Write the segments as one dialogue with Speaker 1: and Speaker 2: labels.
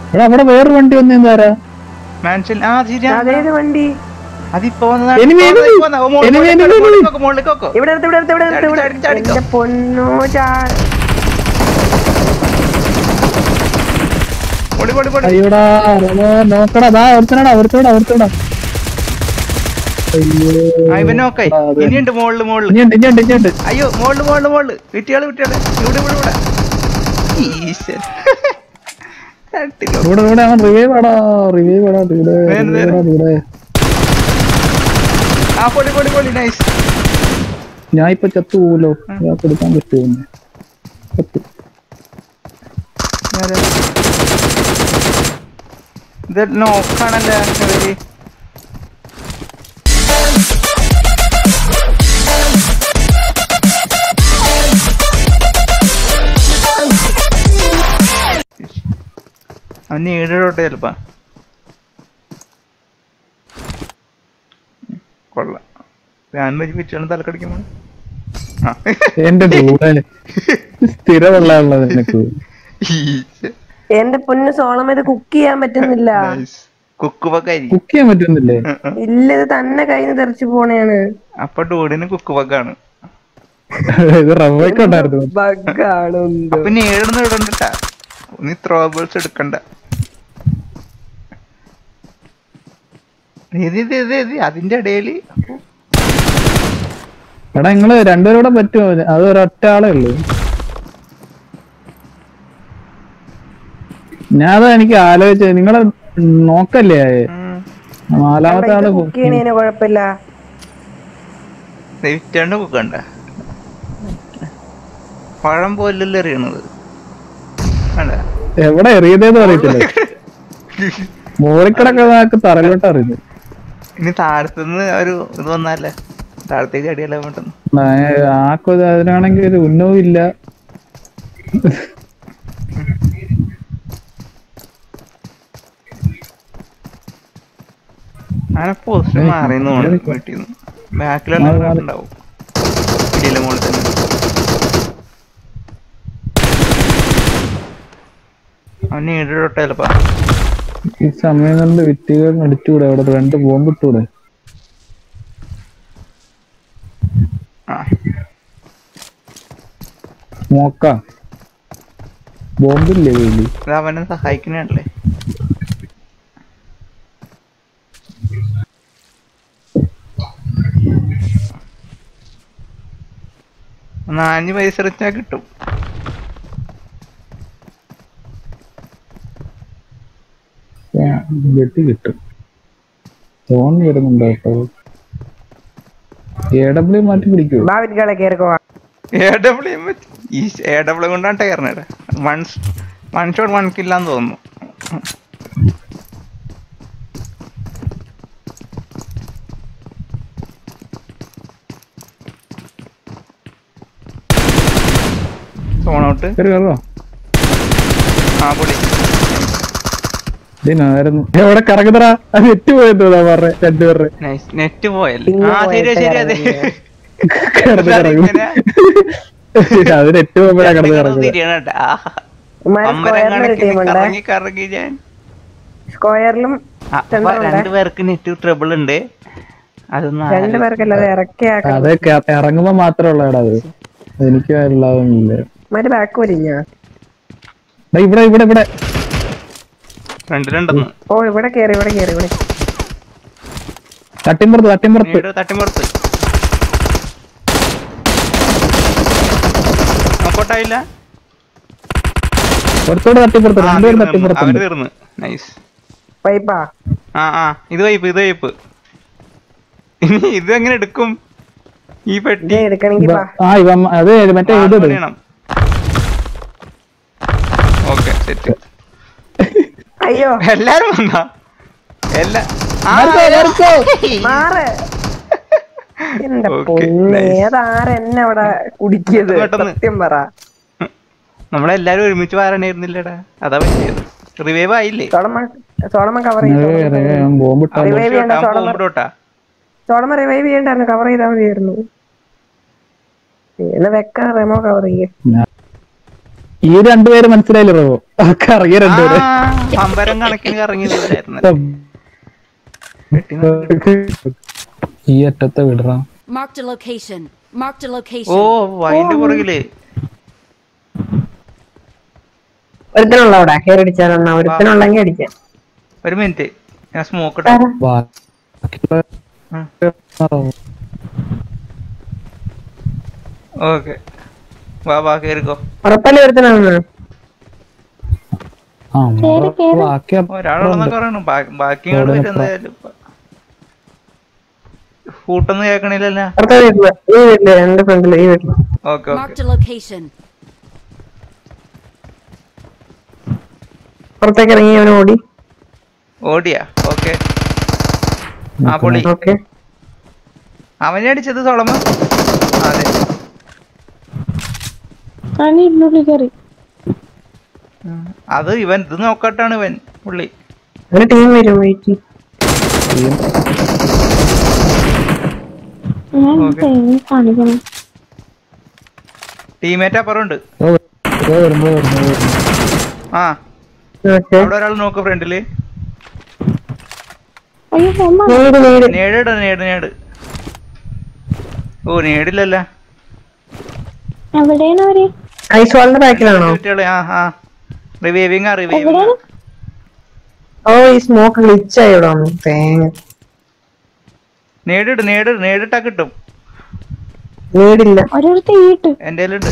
Speaker 1: എടാ അവിടെ വേറൊരു വണ്ടി വന്നു എന്താരാ
Speaker 2: മാൻഷൻ
Speaker 3: അതേത് വണ്ടി
Speaker 2: അതിപ്പോ
Speaker 3: ഇവിടെ എന്റെ പൊന്നോ
Speaker 1: അയ്യോടാ നോക്കടാ ഒരുത്തടാ
Speaker 2: ഇനിയുണ്ട് മോളില് അയ്യോ മോളില് വിട്ടിയാള് ഇവിടെ
Speaker 1: അവൻ റിവൈവ് ആടാ
Speaker 2: പൊളി നൈസ്.
Speaker 1: ഞാൻ ഇപ്പൊ ചത്തു പോവല്ലോ കൊടുക്കാൻ പറ്റുമോ
Speaker 2: ഇത് നോക്കാണല്ലേ ഇവര് അവന് 7 തൊട്ട് ചിലപ്പാ കൊള്ളാം. ഞാൻ വെച്ചാണ് തലക്കടിക്കുമ്പോ
Speaker 1: എന്റെ കൂടെ സ്ഥിരമുള്ളത് നിനക്ക്.
Speaker 3: എന്റെ പൊന്ന് സോളം ഇത് കുക്ക് ചെയ്യാൻ പറ്റുന്നില്ല.
Speaker 1: കുക്ക് ചെയ്യാൻ പറ്റുന്നില്ലേ?
Speaker 3: ഇല്ല, ഇത് തന്നെ കയ്യിൽ നിന്ന് തെറിച്ചു പോണേണ്.
Speaker 2: അപ്പൊ ഡൂഡിന് കുക്ക് ബഗ്ഗാണ്.
Speaker 1: ഇത് റവ്വയ്ക്കുണ്ടായിരുന്നു
Speaker 3: ബഗ്ഗാണ്.
Speaker 2: അപ്പൊ നീ ഏഴൊന്നും ഇടണ്ടാ, നീ ത്രോബിൾസ് എടുക്കണ്ട. അതിന്റെ ഇടയില്
Speaker 1: എടാ നിങ്ങള് രണ്ടുപേരൂടെ പറ്റുമോ? അത് ഒരൊറ്റ ആളേ ഉള്ളൂ. ഞാൻ എനിക്ക് ആലോചിച്ചത് നിങ്ങളെ നോക്കല്ലേ നാലാമത്തെ ആള്
Speaker 3: കുഴപ്പമില്ല.
Speaker 2: കുക്കണ്ട പഴം പോലല്ലേ എറിയണത്.
Speaker 1: എവിടെ എറിയതേന്ന് അറിയത്തില്ല. മോളിക്കിടക്ക് തറയിലോട്ട് അറിയുന്നു.
Speaker 2: ഇനി താഴത്തുനിന്ന് ഒരു ഇത് വന്നാലേ താഴത്തേക്ക് അടിയല്ല പെട്ടെന്ന്.
Speaker 1: അതിനാണെങ്കിൽ ഒരു ഉന്നവും ഇല്ല.
Speaker 2: അങ്ങനെ പോസ്റ്റ് മാറിയെന്ന് തോന്നുന്നു. വീട്ടിൽ നിന്ന് ബാക്കിലുണ്ടാവും. ഇടിയിലെ മോളിൽ തന്നെ അവന് 7 തൊട്ട് ചിലപ്പോ.
Speaker 1: ഈ സമയം കൊണ്ട് വിറ്റുകൾ അടിച്ചുകൂടെ? അവിടെ 2 ബോംബ് ഇട്ടൂടെ? നോക്കാം, ബോംബില്ലേ വീട്ടിൽ?
Speaker 2: അവനെ സഹായിക്കണല്ലേ. ഒന്ന് 5 പൈസ എറിച്ചാ കിട്ടും.
Speaker 1: വെട്ടി കിട്ടും തോന്നി വരുന്നുണ്ടോ കേട്ടോ. AW മാറ്റി പിടിക്കൂ.
Speaker 2: AW കൊണ്ടാണ് ടയറിനേടെ. വൺ ഷോട്ട് 1 കില്ലാന്ന് തോന്നുന്നു. സോണൗട്ട് ആ പൊളി.
Speaker 1: എവിടെ കറങ്ങുന്നറാ? നെറ്റ് പോയെന്ന് പറഞ്ഞ 2 പേരുടെ
Speaker 2: നെറ്റ് പോയല്ലേ? ശരി അതെ.
Speaker 1: അത് നെറ്റ് പോകുമ്പോഴാ കിടന്ന് കറങ്ങുന്നത്.
Speaker 3: സ്ക്വയറിലും
Speaker 2: 2 പേർക്ക് നെറ്റ് ട്രബിൾ ഉണ്ട്. അതൊന്നും
Speaker 1: അതൊക്കെ ഇറങ്ങുമ്പോ മാത്രമേ ഉള്ളടാ അത്. എനിക്ക് ഉള്ളതൊന്നുമില്ല.
Speaker 3: ബാക്ക് വലിഞ്ഞ
Speaker 1: ഇവിടെ ഇവിടെ ഇവിടെ
Speaker 3: ഓ ഇവിടെ കേറി
Speaker 1: തട്ടിമ്പുറത്ത്
Speaker 2: നോക്കോട്ടായില്ല.
Speaker 1: കുറച്ചുകൂടെ തട്ടിപ്പുറത്ത് 2 പേരും തട്ടിപ്പുറത്ത്.
Speaker 3: പൈപ്പാ?
Speaker 2: ഇത് വൈപ്പ്. ഇനി ഇത് എങ്ങനെ എടുക്കും ഈ പെട്ടി?
Speaker 3: എടുക്കണെങ്കി
Speaker 1: അതെ മറ്റേ ഇത്
Speaker 2: ഓക്കെ സെറ്റ്.
Speaker 3: അയ്യോ
Speaker 2: എല്ലാരും വന്നാ
Speaker 3: ഏതാരെന്നെ അവിടെ കുടിക്കിയത്? സത്യം പറ,
Speaker 2: നമ്മളെല്ലാരും ഒരുമിച്ച് വാരണായിരുന്നില്ലടാ, അതാ പറ്റിയത്. റിവൈവ് ആയില്ലേ?
Speaker 3: സോളമൻ കവർ സോളമൻ റിവൈവ് ചെയ്യണ്ടായിരുന്നു, കവർ ചെയ്താൽ മതിയായിരുന്നു. വെക്കാൻ റെമോ കവർ ചെയ്യേ.
Speaker 1: ഈ രണ്ടുപേര് മനസ്സിലായില്ലോ കറങ്ങിയ രണ്ടുപേര്
Speaker 2: പമ്പരം കണക്കിന് കറങ്ങിയത്
Speaker 1: ഈ അറ്റത്തെ വിടറാ.
Speaker 2: ഓ അതിന്റെ പുറകില്
Speaker 3: ഒരുത്തനുള്ള അവിടെ ഹെയർ അടിച്ചാലെന്നാ ഒരുത്തനുള്ളെങ്കിൽ അടിക്കാം.
Speaker 2: ഒരു മിനിറ്റ് ഞാൻ സ്മോക്ക് ഇടാം. ഓക്കെ വാ കേറിക്കോ.
Speaker 3: ഉറപ്പല്ലേ ഒരുത്തനാണ്.
Speaker 2: ഒരാളെന്നൊക്കെ പറയണം. ബാക്കി ഇങ്ങോട്ട് വരും എന്തായാലും. കൂട്ടൊന്നും കേക്കണില്ലല്ലോ.
Speaker 3: ഈ വീട്ടില് എന്റെ ഫ്രണ്ടില് ഈ വീട്ടില്.
Speaker 2: ഓക്കെ ഓക്കെ
Speaker 3: പുറത്തേക്ക് ഇറങ്ങി അവൻ
Speaker 2: ഓടിയാ. ഓക്കെ ആ പൊളി.
Speaker 3: ഓക്കെ
Speaker 2: അവനെ അടിച്ചത് സോളമ. അതെ അത് ഇവൻ ഇത് നോക്കട്ടാണ് ഇവൻ പുള്ളി.
Speaker 3: ടീം വരും വെയിറ്റ്.
Speaker 2: ടീമേറ്റ് അപ്പുറം ഉണ്ട്. ആ അവിടെ ഒരാൾ നോക്ക് ഫ്രണ്ടില്. നേട്. ഓ നേടില്ലല്ല.
Speaker 3: ഐസ്വാളിന്റെ ബാക്കിലാണോ?
Speaker 2: റിവൈവിംഗ്.
Speaker 3: ഓ ഈ സ്മോക്ക് ഗ്ലിച്ചായി ഇവിടെ വന്നു. തേങ്ങ
Speaker 2: നേടിട്ടാ കിട്ടും.
Speaker 3: നേടില്ല
Speaker 2: എന്റെ കയ്യിലുണ്ട്.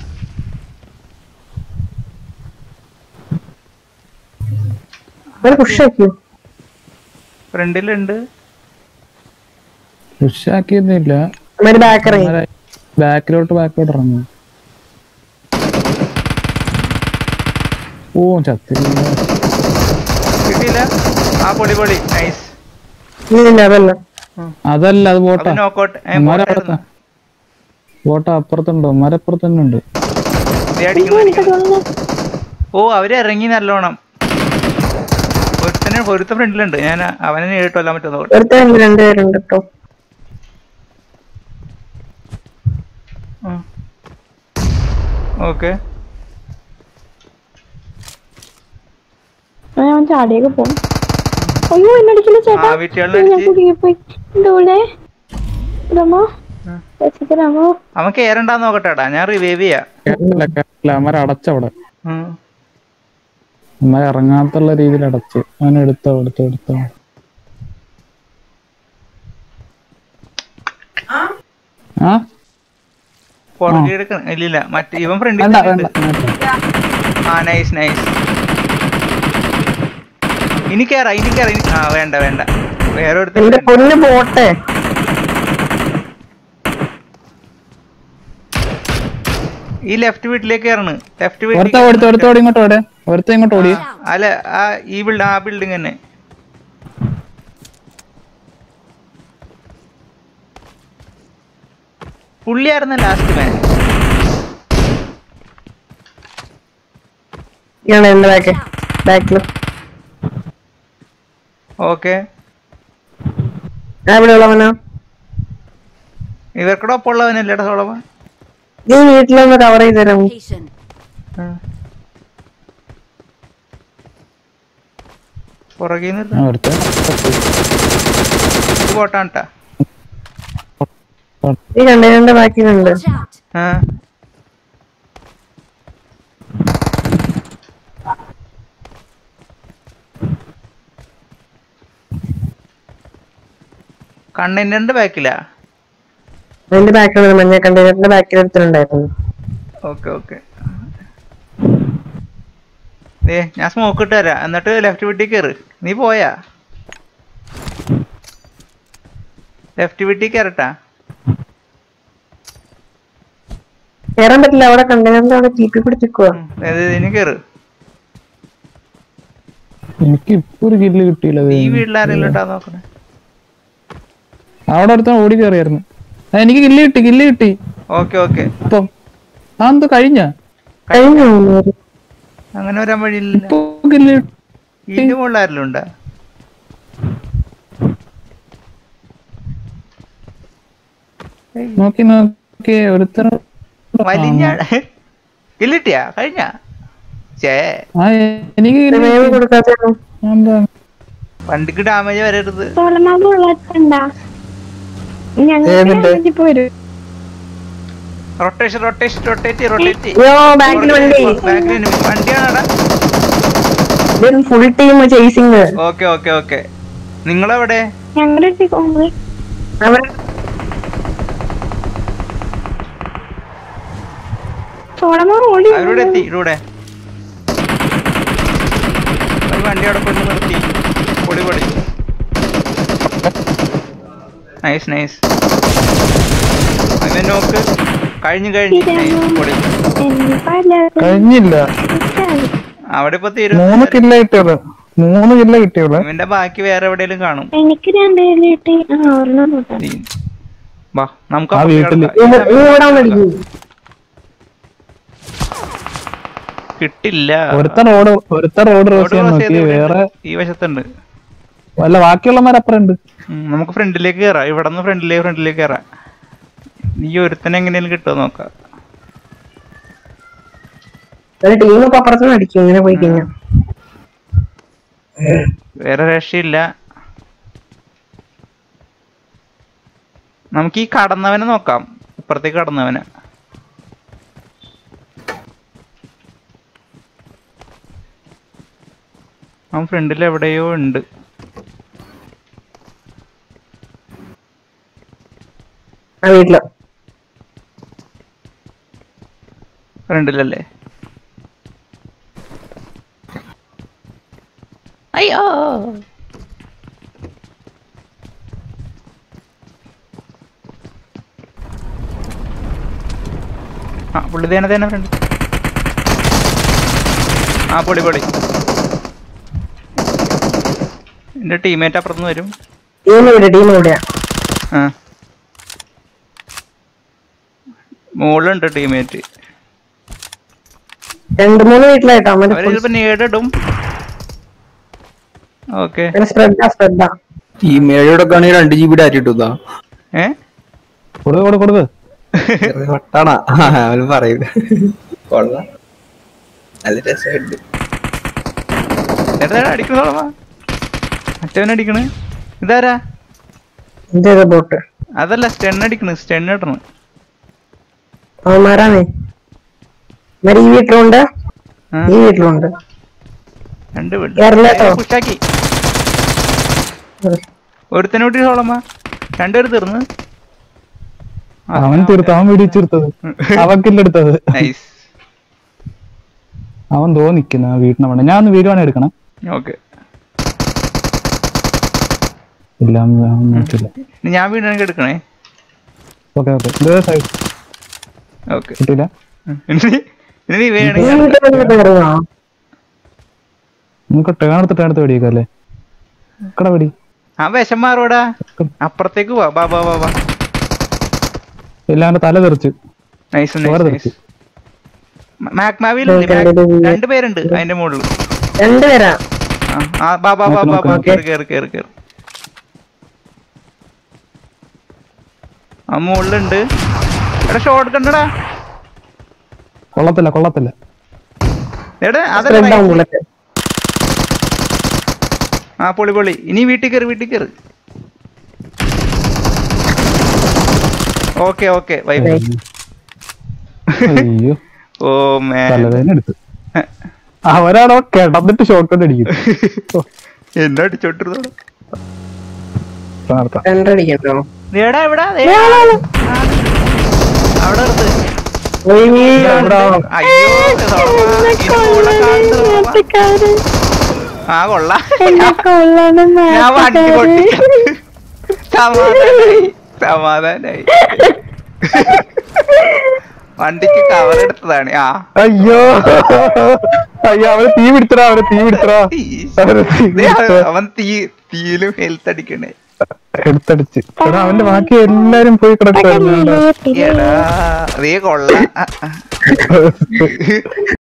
Speaker 2: ഫ്രണ്ടിലുണ്ട്.
Speaker 1: പുഷാക്കിയൊന്നുമില്ല. ബാക്കിലോട്ട് ഇറങ്ങി. ഓ ചത്തി
Speaker 2: കിട്ടിയില്ല. ആ പൊളി നൈസ്.
Speaker 1: അതല്ല അത് ബോട്ട അപ്പുറത്തുണ്ടോ? മരപ്പുറത്ത് തന്നെ ഉണ്ട്.
Speaker 2: ഓ അവര് ഇറങ്ങി നല്ലോണം. ഒരുത്ത ഫ്രണ്ടിലുണ്ട്. ഞാൻ അവനെ നേരിട്ട് കൊല്ലാൻ പറ്റുന്ന ഓക്കെ.
Speaker 4: ചാടിയൊക്കെ പോകും. അയ്യോ എന്നടിക്കില്ല ചേട്ടാ.
Speaker 2: അവൻ കേറണ്ടാന്ന് നോക്കട്ടെടാ. ഞാൻ റിവൈവ് ചെയ്യാം.
Speaker 1: അടച്ചവിടെ ഇറങ്ങാത്തുള്ള രീതിയിൽ അടച്ച്. അവൻ എടുത്തോ
Speaker 2: ഇല്ല മറ്റേ ഇവൻ ഫ്രണ്ടിൽ. ആ നൈസ്. ഇനി കേറാ. ആ വേണ്ട വേറെ
Speaker 3: പോട്ടെ.
Speaker 2: ഈ ലെഫ്റ്റ് വീട്ടിലേക്ക് കയറണ്.
Speaker 1: ഇങ്ങോട്ട് ഓടി.
Speaker 2: അല്ല ഈ ബിൽഡിംഗ് തന്നെ. പുള്ളിയായിരുന്ന ലാസ്റ്റ് മാൻ. ഓക്കെ ഇവർക്കൂടെ ഒപ്പമുള്ളവനല്ലേടാ സോളമ.
Speaker 3: നീ വീട്ടിലൊന്ന് കവർ ചെയ്ത് തരാമോ?
Speaker 2: പുറകെ പോട്ടാട്ടാ.
Speaker 3: ഈ കണ്ടെയ്നറിന്റെ ബാക്കിലുണ്ട്.
Speaker 2: കണ്ടെയ്നറിന്റെ ബാക്കിലാ.
Speaker 3: അതിന്റെ ബാക്കിൽ മഞ്ഞ കണ്ടെയ്നറിന്റെ ബാക്കിൽ എടുത്തിട്ടുണ്ടായിരുന്നു.
Speaker 2: ഓക്കെ ഞാൻ സ്മോക്ക് ഇട്ട് തരാം. എന്നിട്ട് ലെഫ്റ്റ് വീട്ടിൽ കയറ്. നീ പോയാ ലെഫ്റ്റ് വീട്ടിൽ കയറട്ടാ.
Speaker 3: കേറാൻ പറ്റില്ല. അവിടെ കണ്ടെയ്നറിന്റെ അവിടെ ടീപ്പി പിടിച്ചിരിക്കുക.
Speaker 2: ഇനി കേറ്.
Speaker 1: എനിക്ക് ഇപ്പൊ ഒരു കില്ല് കിട്ടിയില്ല.
Speaker 2: ഈ വീട്ടിലാരെങ്കിലും ഇട്ടാ നോക്കണേ.
Speaker 1: അവിടെ അടുത്ത ഓടി കയറിയായിരുന്നു. എനിക്ക് കില്ല് കിട്ടി.
Speaker 2: ഓക്കെ
Speaker 1: ഇപ്പം എന്തോ കഴിഞ്ഞ
Speaker 2: അങ്ങനെ വരാൻ വഴിയില്ല. ഇതിന്റെ മുകളിൽ ആരെങ്കിലും ഉണ്ടാ?
Speaker 1: നോക്കി ഒരുത്തരം
Speaker 2: വലിഞ്ഞ കില്ലിട്ടിയാ കഴിഞ്ഞ ചേ
Speaker 1: ആ എനിക്ക്
Speaker 3: വേവ് കൊടുക്കാത്തോ?
Speaker 1: എന്താ
Speaker 2: വണ്ടിക്ക് ഡാമേജ് വരരുത്.
Speaker 4: സോളമാവ് ഉള്ളണ്ടാ ഞങ്ങൾ പോരും.
Speaker 2: Rotation rotation rotate rotate.
Speaker 3: അയ്യോ ബാക്കിൽ വണ്ടി.
Speaker 2: ബാക്കിൽ വണ്ടിയാണടാ.
Speaker 3: Full team chasing.
Speaker 2: Okay okay okay. നിങ്ങളെവിടെ?
Speaker 4: ഞങ്ങളുടെ സോളമാവ് ഓടി
Speaker 2: അവരോട് എത്തി. ഇവിടെ വണ്ടി അവിടെ കൊണ്ട് നിർത്തി. പൊടി പൊടി. Nice nice. അവൻ നോക്ക്. കഴിഞ്ഞു കഴിഞ്ഞു. പൊടി
Speaker 1: കഴിഞ്ഞില്ല.
Speaker 2: അവിടെ ഇപ്പൊ തീരും.
Speaker 1: 3 കില്ല കിട്ടിയുള്ളു. 3 കില്ല കിട്ടിയുള്ളു.
Speaker 2: ഇവന്റെ ബാക്കി വേറെ എവിടെയെങ്കിലും കാണും.
Speaker 4: എനിക്ക് 2 കിട്ടി.
Speaker 2: വാ നമുക്ക്
Speaker 1: ആ വീട്ടില്
Speaker 2: കിട്ടില്ല.
Speaker 1: ഒരുത്ത റോഡ് ക്രോസ് ചെയ്യാൻ നോക്കി. വേറെ
Speaker 2: ഈ വശത്തുണ്ട്.
Speaker 1: വല്ല ബാക്കിയുള്ളമാരപ്പുറം ഉണ്ട്.
Speaker 2: നമുക്ക് ഫ്രണ്ടിലേക്ക് കയറാം. ഇവിടെ നിന്ന് ഫ്രണ്ടിലേക്ക് കയറാം. ഈ ഒരുത്തനെ എങ്ങനെയാലും കിട്ടുമോ നോക്കാം.
Speaker 3: ടീമൊക്കെ അപ്പുറത്തുനിന്ന് അടിക്കും ഇങ്ങനെ പോയി കഴിഞ്ഞാൽ.
Speaker 2: വേറെ രക്ഷയില്ല. നമുക്ക് ഈ കടന്നവനെ നോക്കാം. ഇപ്പുറത്തേക്ക് കടന്നവനെ. അവൻ ഫ്രണ്ടിൽ എവിടെയോ ഉണ്ട്.
Speaker 3: വീട്ടില്
Speaker 2: ഫ്രണ്ടിലല്ലേ? അയ്യോ ആ പുള്ളി തന്നെ ഫ്രണ്ട്. ആ പൊളി പൊളി. എന്റെ ടീമേറ്റ് അപ്പുറത്തുനിന്ന് വരും. ആ മോളുണ്ട് ടീമേറ്റ്.
Speaker 3: 2-3 വീട്ടിലായിട്ടോ.
Speaker 2: ചിലപ്പോ നേടിടും. ഓക്കെ
Speaker 5: ടീമേഴോടൊക്കെ ആണെങ്കിൽ 2 GB ഡാറ്റ കിട്ടുന്നതാ.
Speaker 1: കൊടുക്ക്
Speaker 5: വട്ടാണാ അവന് പറയൂല. കൊള്ളാം, നല്ല രസമുണ്ട്.
Speaker 2: അടിക്കണോളാ. മറ്റവനടിക്കണ്. ഇതാരാ?
Speaker 3: ബോട്ട്
Speaker 2: അതല്ല സ്റ്റെൻ അടിക്കണ്. സ്റ്റെൻ ഇടണ്.
Speaker 3: അവന്മാരാണ്. ഈ വീട്ടിലുണ്ട്, ഈ വീട്ടിലുണ്ട്.
Speaker 2: 2 പുഷാക്കി. ഒരുത്തനോട്ടി സോളമ്മ. 2 പേര് തീർന്ന്.
Speaker 1: അവൻ തീർത്ത്. അവൻ വെടിച്ചെടുത്തത്. അവക്കില്ലെടുത്തത്. അവൻ നിക്കുന്ന വീട്ടിനെ വേണ്ട. ഞാൻ ഒന്ന് വീടുവാണ് എടുക്കണം.
Speaker 2: ഓക്കെ
Speaker 1: ഇല്ല
Speaker 2: ഞാൻ വീടാണെങ്കിൽ എടുക്കണേ.
Speaker 1: ഓക്കെ ഓക്കെ
Speaker 2: ഓക്കെ
Speaker 1: കിട്ടൂല. നമുക്ക് ടേണെടുത്ത് വെടിയേക്കല്ലേ. കട വെടി.
Speaker 2: ആ വിഷം മാറൂടാ. അപ്പുറത്തേക്ക് വാ.
Speaker 1: എല്ലാം തല തെറിച്ച്.
Speaker 2: മാക്മാവിയിലുണ്ട്. 2 പേരുണ്ട് അതിന്റെ മുകളിൽ.
Speaker 3: 2 പേരാ.
Speaker 2: കേറ്. ആ മുകളിലുണ്ട്. എടാ ഷോട്ട് കണ്ടടാ.
Speaker 1: കൊള്ളത്തില്ല.
Speaker 2: എടാ ആ പൊളി. ഇനി വീട്ടിൽ കയറി. Okay bye.
Speaker 1: അയ്യോ
Speaker 2: ഓ മാൻ.
Speaker 1: തലവേദനെടുത്ത്. അവരാണോ കിടന്നിട്ട് ഷോട്ട് കൊണ്ട് അടിക്കും.
Speaker 2: എന്നെ അടിച്ചോട്ടിരുന്നോ.
Speaker 3: എടാ
Speaker 2: എവിടെ അവിടെ ആ കൊള്ളാം. ഞാൻ വണ്ടി പൊട്ടി. സമാധാനായി. വണ്ടിക്ക് കവർ എടുത്തതാണ്.
Speaker 1: അയ്യോ അവന് തീ പിടിച്ചടാ.
Speaker 2: അവൻ തീയിലും ഹെൽത്ത് അടിക്കണേ.
Speaker 1: എടുത്തടിച്ച്. അവന്റെ ബാക്കി എല്ലാരും പോയി കിടക്കുക.
Speaker 2: എടാ അതേ കൊള്ളാം.